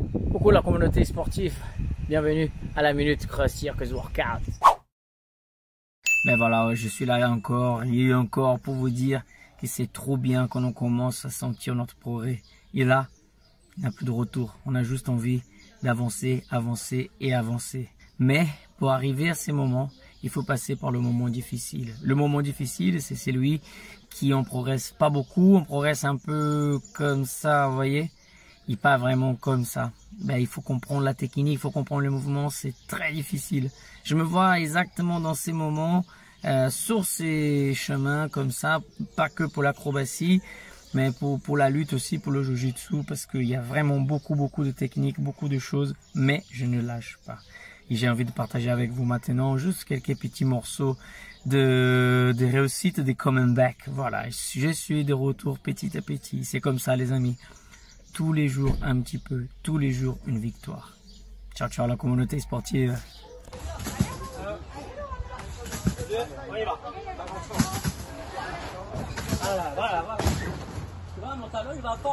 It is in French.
Coucou la communauté sportive, bienvenue à la Minute Cross Circus Workout. Mais voilà, je suis là encore et encore pour vous dire que c'est trop bien quand on commence à sentir notre progrès. Et là, il n'y a plus de retour, on a juste envie d'avancer, avancer et avancer. Mais pour arriver à ces moments, il faut passer par le moment difficile. Le moment difficile, c'est celui qui on progresse pas beaucoup, on progresse un peu comme ça, vous voyez, et pas vraiment comme ça. Ben, il faut comprendre la technique, il faut comprendre le mouvement, c'est très difficile. Je me vois exactement dans ces moments, sur ces chemins comme ça, pas que pour l'acrobatie, mais pour la lutte aussi, pour le jiu-jitsu, parce qu'il y a vraiment beaucoup de techniques, beaucoup de choses, mais je ne lâche pas. Et j'ai envie de partager avec vous maintenant juste quelques petits morceaux de réussite, des comeback. Voilà, je suis de retour petit à petit. C'est comme ça les amis. Tous les jours un petit peu, tous les jours une victoire. Ciao ciao la communauté sportive. On y va. Voilà. Tu vois, mon talon il va fort.